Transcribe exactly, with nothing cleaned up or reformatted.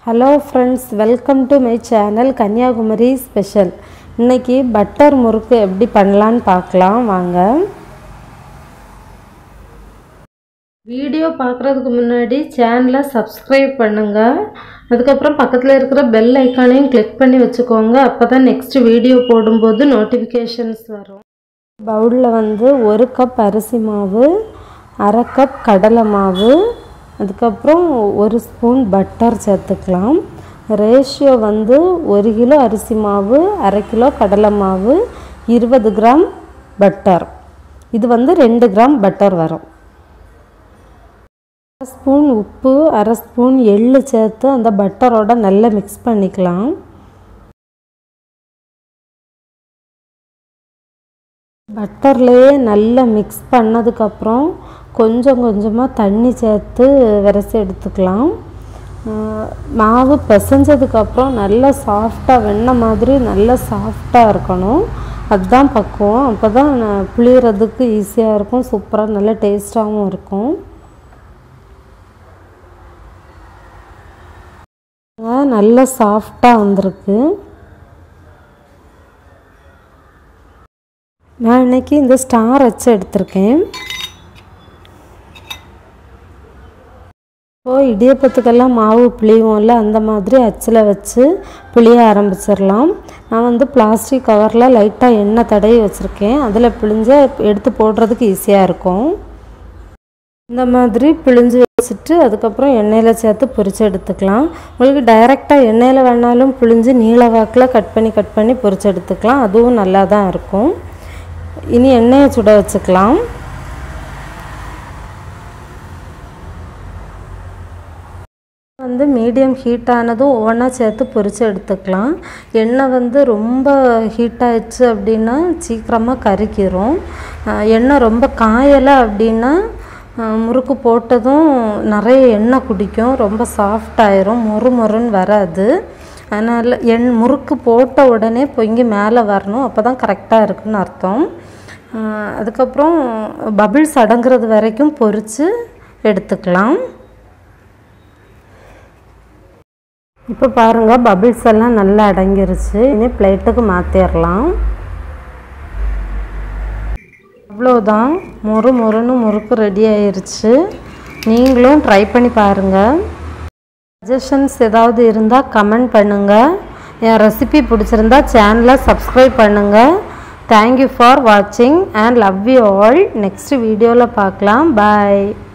Hello friends, welcome to my channel Kanyakumari Special. இன்னைக்கு butter murukku எப்படி பண்ணலாம்னு பார்க்கலாம் வாங்க. வீடியோ பார்க்கிறதுக்கு முன்னாடி சேனலை சப்ஸ்கிரைப் பண்ணுங்க. அதுக்கு அப்புறம் பக்கத்துல இருக்கிற பெல் ஐகானையும் கிளிக் பண்ணி வெச்சுக்கோங்க. அப்பதான் நெக்ஸ்ட் வீடியோ போடும்போது நோட்டிஃபிகேஷன்ஸ் வரும். பவுல்ல வந்து ஒரு கப் அரிசி மாவு, அரை கப் கடலை மாவு, அதுக்கப்புறம் ஒரு ஸ்பூன் பட்டர் சேர்த்துக்கலாம். ரேஷியோ வந்து ஒரு கிலோ அரிசி மாவு, அரை கிலோ கடலை மாவு, இருபது கிராம் பட்டர். இது வந்து ரெண்டு கிராம் பட்டர் வரும். அரை ஸ்பூன் உப்பு, அரை ஸ்பூன் எள்ளு சேர்த்து அந்த பட்டரோட நல்லா மிக்ஸ் பண்ணிக்கலாம். பட்டர்லேயே நல்லா மிக்ஸ் பண்ணதுக்கப்புறம் கொஞ்சம் கொஞ்சமாக தண்ணி சேர்த்து விரைச்சி எடுத்துக்கலாம். மாவு பிசைஞ்சதுக்கப்புறம் நல்லா சாஃப்டாக வெண்ணெய் மாதிரி நல்லா சாஃப்டாக இருக்கணும். அதுதான் பக்குவம். அப்போ தான் புளியறதுக்கு ஈஸியாக இருக்கும், சூப்பராக நல்லா டேஸ்ட்டாகவும் இருக்கும். நல்லா சாஃப்டாக வந்திருக்கு. நான் இன்றைக்கி இந்த ஸ்டார் வச்சு எடுத்திருக்கேன். இப்போ இடியப்பத்துக்கெல்லாம் மாவு புளியும்ல, அந்த மாதிரி அச்சில் வச்சு புளிய ஆரம்பிச்சிடலாம். நான் வந்து பிளாஸ்டிக் கவரில் லைட்டாக எண்ணெய் தடவி வச்சுருக்கேன். அதில் பிழிஞ்ச எடுத்து போடுறதுக்கு ஈஸியாக இருக்கும். இந்த மாதிரி பிழிஞ்சு வச்சுட்டு அதுக்கப்புறம் எண்ணெயில் சேர்த்து பொரித்து எடுத்துக்கலாம். உங்களுக்கு டைரெக்டாக எண்ணெயில் வேணாலும் பிழிஞ்சு நீள வாக்கில் கட் பண்ணி கட் பண்ணி பொரித்து எடுத்துக்கலாம். அதுவும் நல்லா தான் இருக்கும். இனி எண்ணெயை சுட வச்சுக்கலாம். வந்து மீடியம் ஹீட் ஆனதும் ஒவ்வொன்றா சேர்த்து பொரித்து எடுத்துக்கலாம். எண்ணெய் வந்து ரொம்ப ஹீட் ஆயிடுச்சு அப்படின்னா சீக்கிரமாக கருக்கிரும். எண்ணெய் ரொம்ப காயலை அப்படின்னா முறுக்கு போட்டதும் நிறைய எண்ணெய் குடிக்கும், ரொம்ப சாஃப்ட் ஆயிரும், மொறு மொறுன்னு வராது. அதனால் எண் முறுக்கு போட்ட உடனே பொங்கி மேலே வரணும், அப்போ தான் கரெக்டாக இருக்குன்னு அர்த்தம். அதுக்கப்புறம் பபிள்ஸ் அடங்குறது வரைக்கும் பொரித்து எடுத்துக்கலாம். இப்போ பாருங்கள், பபிள்ஸ் எல்லாம் நல்லா அடங்கிருச்சு. இனி பிளேட்டுக்கு மாற்றிடலாம். அவ்வளோதான், மொறு மொறுன்னு முறுக்கு ரெடி ஆயிருச்சு. நீங்களும் ட்ரை பண்ணி பாருங்கள். சஜஷன்ஸ் ஏதாவது இருந்தால் கமெண்ட் பண்ணுங்கள். என் ரெசிபி பிடிச்சிருந்தா சேனலை சப்ஸ்கிரைப் பண்ணுங்கள். தேங்க்யூ ஃபார் வாட்சிங் and love you all. Next வீடியோவில் பார்க்கலாம். பாய்.